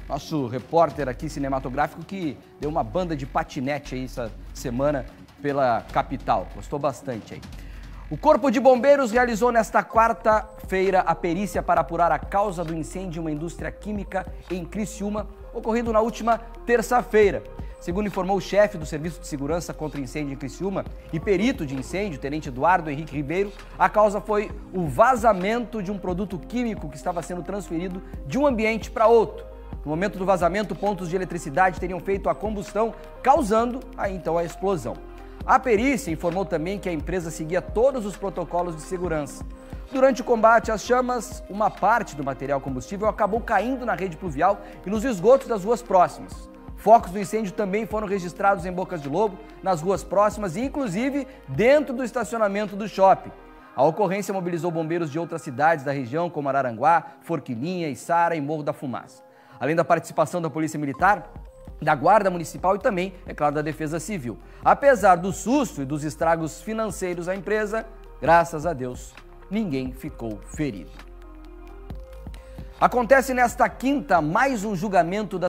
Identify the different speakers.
Speaker 1: nosso repórter aqui cinematográfico que deu uma banda de patinete aí essa semana pela capital. Gostou bastante aí. O Corpo de Bombeiros realizou nesta quarta-feira a perícia para apurar a causa do incêndio em uma indústria química em Criciúma, ocorrido na última terça-feira. Segundo informou o chefe do Serviço de Segurança contra Incêndio em Criciúma e perito de incêndio, tenente Eduardo Henrique Ribeiro, a causa foi o vazamento de um produto químico que estava sendo transferido de um ambiente para outro. No momento do vazamento, pontos de eletricidade teriam feito a combustão, causando aí então a explosão. A perícia informou também que a empresa seguia todos os protocolos de segurança. Durante o combate às chamas, uma parte do material combustível acabou caindo na rede pluvial e nos esgotos das ruas próximas. Focos do incêndio também foram registrados em Bocas de Lobo, nas ruas próximas e inclusive dentro do estacionamento do shopping. A ocorrência mobilizou bombeiros de outras cidades da região, como Araranguá, Forquilinha, Içara e Morro da Fumaça. Além da participação da Polícia Militar, da Guarda Municipal e também, é claro, da Defesa Civil. Apesar do susto e dos estragos financeiros à empresa, graças a Deus, ninguém ficou ferido. Acontece nesta quinta mais um julgamento da